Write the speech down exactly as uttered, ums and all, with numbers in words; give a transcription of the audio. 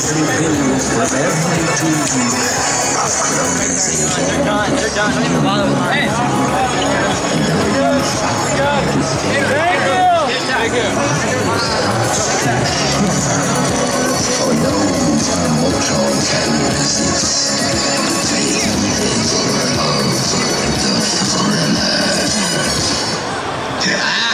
They're done. They're done. Don't even bother with mine. Hey. Good. Good. Thank you. Thank you. For those immortal can resist, taking the love of the foreigner.